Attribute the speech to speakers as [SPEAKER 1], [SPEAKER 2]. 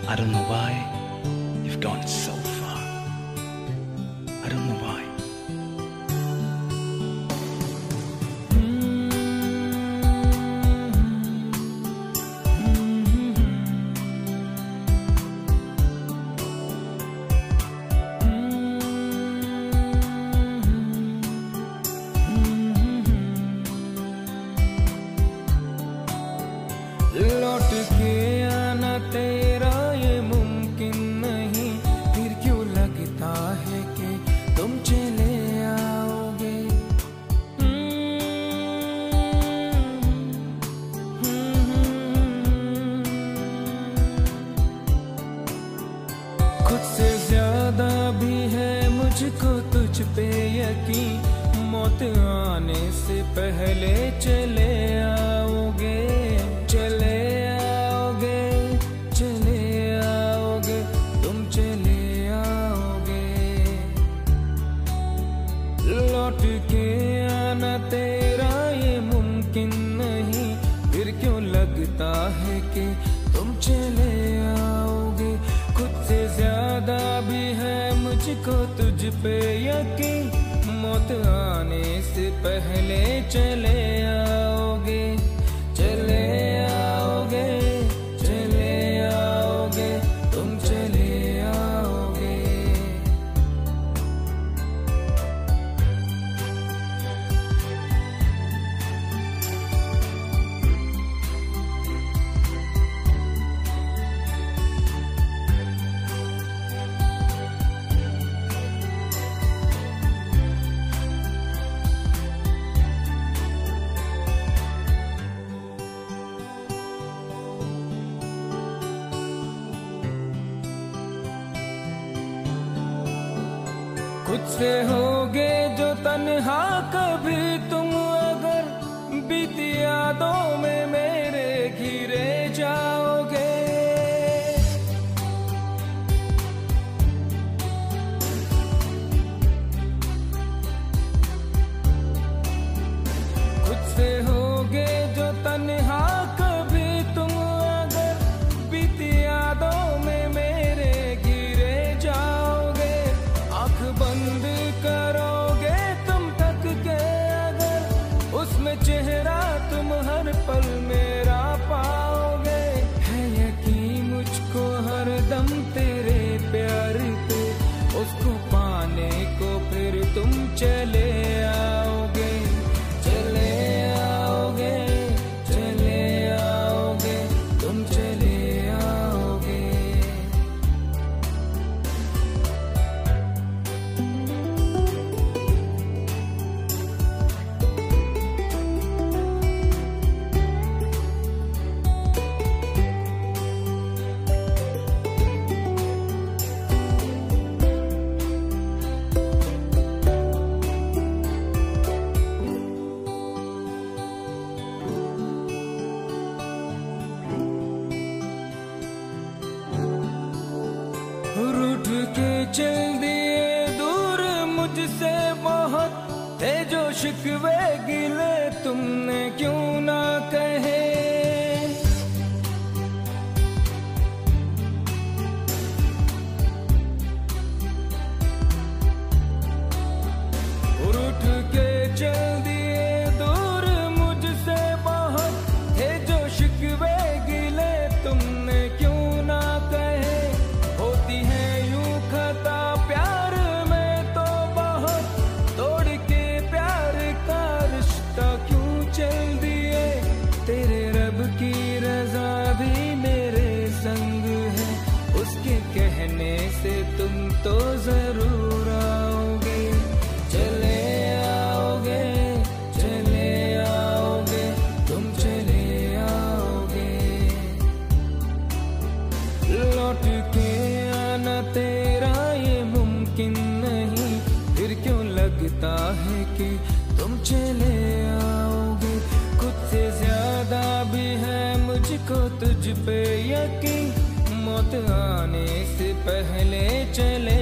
[SPEAKER 1] I don't know why you've gone so far. I don't know why.
[SPEAKER 2] लौट के आना तेरा ये मुमकिन नहीं, फिर क्यों लगता है कि तुम चले आओगे। खुद से ज्यादा भी है मुझको तुझ पे यकीन, मौत आने से पहले चले आओगे। चले आओगे, चले आओगे, तुम चले आओगे। लौट के आना तेरा ये मुमकिन नहीं, फिर क्यों लगता है कि तुम चले आओगे। खुद से ज्यादा भी है मुझको तुझ पे यकीन, मौत आने से पहले चले आओगे। चले आओगे, चले आओगे, तुम चले आओगे। खुद से होगे जो तन्हा कभी तुम, अगर बीती यादों में मेरे घिरे जाओगे। खुद से होगे जो तन्हा कभी तुम, अगर बीती यादों में मेरे घिरे जाओगे। आँख बंद करोगे तुम थक के अगर, उसमें चेहरा तुम हर पल मेरा पाओगे। है यकीन मुझको हर दम तेरे प्यार पे, उसको पाने को फिर तुम चले आओगे। चले आओगे, चले आओगे, तुम चले आओगे। रूठ के चल दिए दूर मुझसे बहुत, थे जो शिकवे गिले तुमने क्यों ना कहे। रूठ के चल दिए दूर मुझसे बहुत, थे जो शिकवे गिले तुमने क्यों ना कहे। होती है यूं खता प्यार में तो बहुत, तोड़ के प्यार का रिश्ता क्यों चल दिए। तेरे रब की रजा भी मेरे संग है, उसके कहने से तुम तो जरूर आओगे। चले आओगे, चले आओगे, तुम चले आओगे। लौट के आना तेरा ये मुमकिन नहीं, फिर क्यों लगता है कि तुम चले आओगे। खुद से ज्यादा भी है मुझको तुझ पे यकीन, मौत आने से पहले चले